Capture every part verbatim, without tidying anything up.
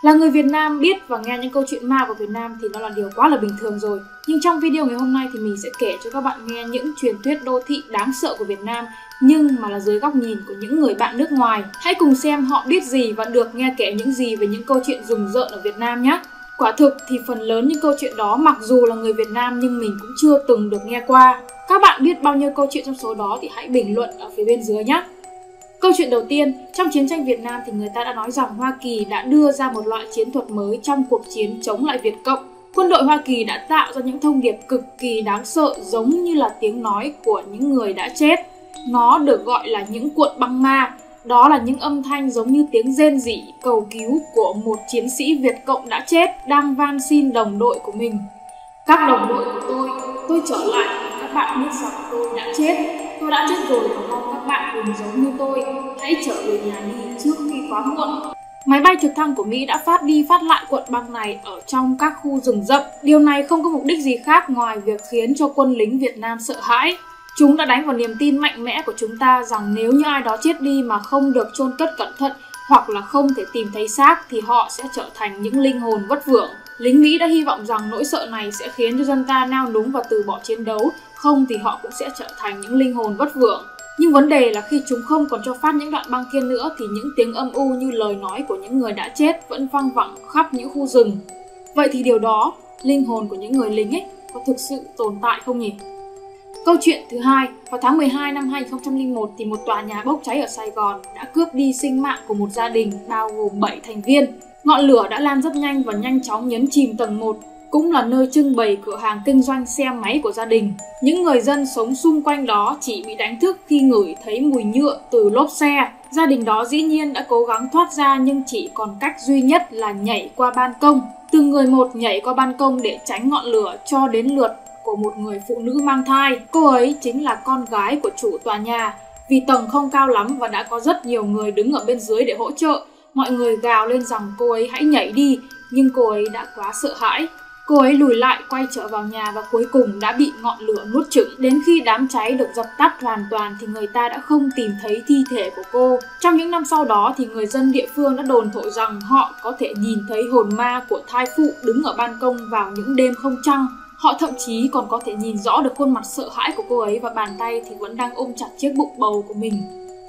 Là người Việt Nam biết và nghe những câu chuyện ma của Việt Nam thì nó là điều quá là bình thường rồi. Nhưng trong video ngày hôm nay thì mình sẽ kể cho các bạn nghe những truyền thuyết đô thị đáng sợ của Việt Nam, nhưng mà là dưới góc nhìn của những người bạn nước ngoài. Hãy cùng xem họ biết gì và được nghe kể những gì về những câu chuyện rùng rợn ở Việt Nam nhé. Quả thực thì phần lớn những câu chuyện đó mặc dù là người Việt Nam nhưng mình cũng chưa từng được nghe qua. Các bạn biết bao nhiêu câu chuyện trong số đó thì hãy bình luận ở phía bên dưới nhé. Câu chuyện đầu tiên, trong chiến tranh Việt Nam thì người ta đã nói rằng Hoa Kỳ đã đưa ra một loại chiến thuật mới trong cuộc chiến chống lại Việt Cộng. Quân đội Hoa Kỳ đã tạo ra những thông điệp cực kỳ đáng sợ giống như là tiếng nói của những người đã chết. Nó được gọi là những cuộn băng ma. Đó là những âm thanh giống như tiếng rên rỉ cầu cứu của một chiến sĩ Việt Cộng đã chết đang van xin đồng đội của mình. Các đồng đội của tôi, tôi trở lại và các bạn biết rằng tôi đã chết. Tôi đã chết rồi và mong các bạn cùng giống như tôi. Hãy trở về nhà đi trước khi quá muộn. Máy bay trực thăng của Mỹ đã phát đi phát lại cuộn băng này ở trong các khu rừng rậm. Điều này không có mục đích gì khác ngoài việc khiến cho quân lính Việt Nam sợ hãi. Chúng đã đánh vào niềm tin mạnh mẽ của chúng ta rằng nếu như ai đó chết đi mà không được chôn cất cẩn thận hoặc là không thể tìm thấy xác thì họ sẽ trở thành những linh hồn vất vưởng. Lính Mỹ đã hy vọng rằng nỗi sợ này sẽ khiến cho dân ta nao núng và từ bỏ chiến đấu, không thì họ cũng sẽ trở thành những linh hồn vất vưởng. Nhưng vấn đề là khi chúng không còn cho phát những đoạn băng kia nữa thì những tiếng âm u như lời nói của những người đã chết vẫn vang vẳng khắp những khu rừng. Vậy thì điều đó, linh hồn của những người lính ấy, có thực sự tồn tại không nhỉ? Câu chuyện thứ hai, vào tháng mười hai năm hai nghìn không trăm lẻ một thì một tòa nhà bốc cháy ở Sài Gòn đã cướp đi sinh mạng của một gia đình bao gồm bảy thành viên. Ngọn lửa đã lan rất nhanh và nhanh chóng nhấn chìm tầng một, cũng là nơi trưng bày cửa hàng kinh doanh xe máy của gia đình. Những người dân sống xung quanh đó chỉ bị đánh thức khi ngửi thấy mùi nhựa từ lốp xe. Gia đình đó dĩ nhiên đã cố gắng thoát ra nhưng chỉ còn cách duy nhất là nhảy qua ban công. Từng người một nhảy qua ban công để tránh ngọn lửa cho đến lượt của một người phụ nữ mang thai. Cô ấy chính là con gái của chủ tòa nhà. Vì tầng không cao lắm và đã có rất nhiều người đứng ở bên dưới để hỗ trợ, mọi người gào lên rằng cô ấy hãy nhảy đi, nhưng cô ấy đã quá sợ hãi. Cô ấy lùi lại quay trở vào nhà và cuối cùng đã bị ngọn lửa nuốt chửng. Đến khi đám cháy được dập tắt hoàn toàn thì người ta đã không tìm thấy thi thể của cô. Trong những năm sau đó thì người dân địa phương đã đồn thổi rằng họ có thể nhìn thấy hồn ma của thai phụ đứng ở ban công vào những đêm không trăng. Họ thậm chí còn có thể nhìn rõ được khuôn mặt sợ hãi của cô ấy và bàn tay thì vẫn đang ôm chặt chiếc bụng bầu của mình.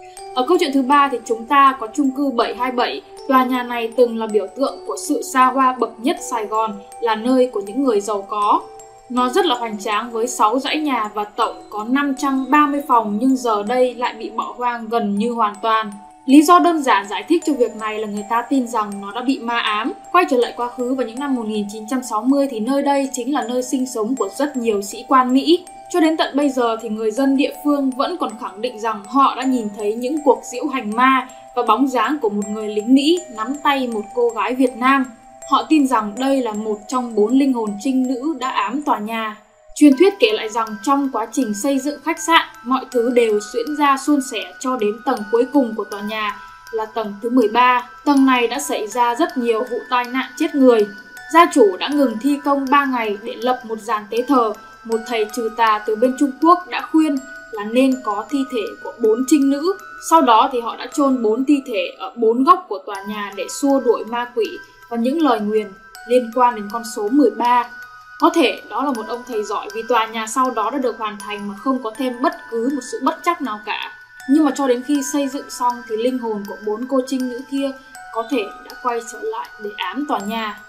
Ở câu chuyện thứ ba thì chúng ta có chung cư bảy hai bảy. Tòa nhà này từng là biểu tượng của sự xa hoa bậc nhất Sài Gòn, là nơi của những người giàu có. Nó rất là hoành tráng với sáu dãy nhà và tổng có năm trăm ba mươi phòng, nhưng giờ đây lại bị bỏ hoang gần như hoàn toàn. Lý do đơn giản giải thích cho việc này là người ta tin rằng nó đã bị ma ám. Quay trở lại quá khứ vào những năm một nghìn chín trăm sáu mươi thì nơi đây chính là nơi sinh sống của rất nhiều sĩ quan Mỹ. Cho đến tận bây giờ thì người dân địa phương vẫn còn khẳng định rằng họ đã nhìn thấy những cuộc diễu hành ma và bóng dáng của một người lính Mỹ nắm tay một cô gái Việt Nam. Họ tin rằng đây là một trong bốn linh hồn trinh nữ đã ám tòa nhà. Truyền thuyết kể lại rằng trong quá trình xây dựng khách sạn, mọi thứ đều diễn ra suôn sẻ cho đến tầng cuối cùng của tòa nhà là tầng thứ mười ba. Tầng này đã xảy ra rất nhiều vụ tai nạn chết người. Gia chủ đã ngừng thi công ba ngày để lập một giàn tế thờ. Một thầy trừ tà từ bên Trung Quốc đã khuyên là nên có thi thể của bốn trinh nữ. Sau đó thì họ đã chôn bốn thi thể ở bốn góc của tòa nhà để xua đuổi ma quỷ và những lời nguyền liên quan đến con số mười ba. Có thể đó là một ông thầy giỏi vì tòa nhà sau đó đã được hoàn thành mà không có thêm bất cứ một sự bất trắc nào cả. Nhưng mà cho đến khi xây dựng xong thì linh hồn của bốn cô trinh nữ kia có thể đã quay trở lại để ám tòa nhà.